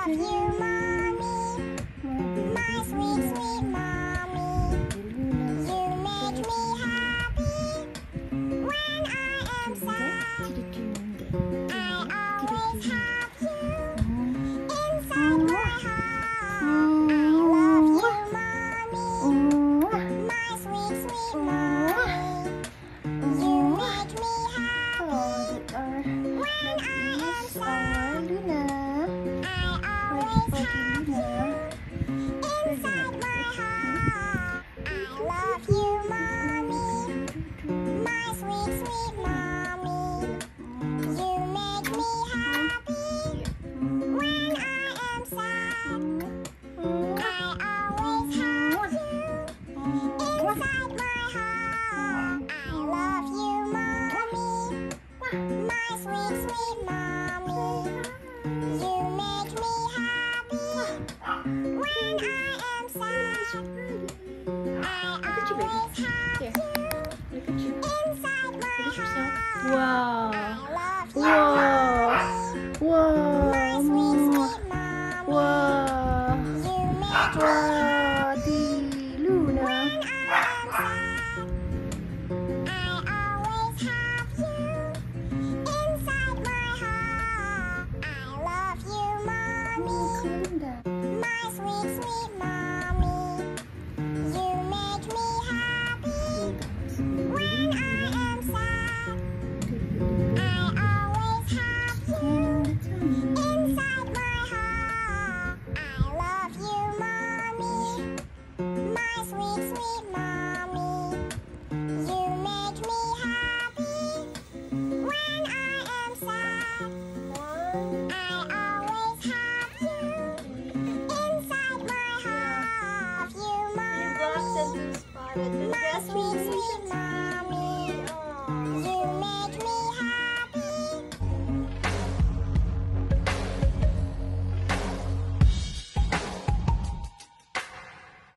you, mommy, my sweet, sweet mommy. You make me happy when I am sad. I always have you inside my heart. I love you, mommy, my sweet, sweet mommy. You make me happy when I am sad. I always have you inside my heart. I love you, mommy, my sweet, sweet mommy. You make me happy when I am sad. I always have you inside my heart. I love you, mommy, my sweet, sweet mommy. You make me happy when I am sad. I always have you Look at you. inside my Look at yourself. heart. Wow. I love you, Whoa. mommy, my Whoa. sweet, sweet mommy. Wow. You make me Wow. Di Luna. when I am sad. I always have you inside my heart. I love you, mommy, my sweet, sweet mommy. You make me happy when I am sad. I always have you inside my heart. I love you, mommy, my sweet, sweet mommy. You make me happy when I am sad. I always have you inside my heart. You, mommy. Your box has been spotted.